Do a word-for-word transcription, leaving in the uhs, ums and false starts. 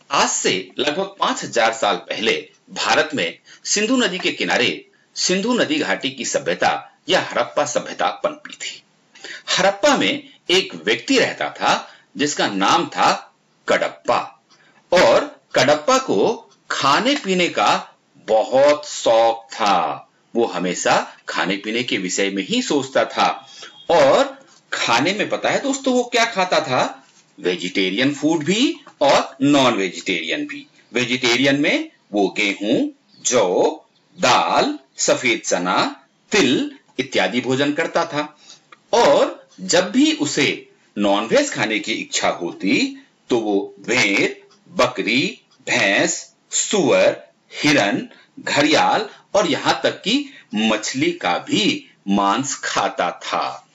आज से लगभग पांच हजार साल पहले भारत में सिंधु नदी के किनारे सिंधु नदी घाटी की सभ्यता या हड़प्पा सभ्यता पनपी थी। हड़प्पा में एक व्यक्ति रहता था जिसका नाम था कडप्पा, और कडप्पा को खाने पीने का बहुत शौक था। वो हमेशा खाने पीने के विषय में ही सोचता था, और खाने में पता है दोस्तों वो क्या खाता था? वेजिटेरियन फूड भी और नॉन वेजिटेरियन भी। वेजिटेरियन में वो गेहूं, जौ, दाल, सफेद चना, तिल इत्यादि भोजन करता था। और जब भी उसे नॉनवेज खाने की इच्छा होती तो वो भेड़, बकरी, भैंस, सुअर, हिरन, घड़ियाल और यहां तक कि मछली का भी मांस खाता था।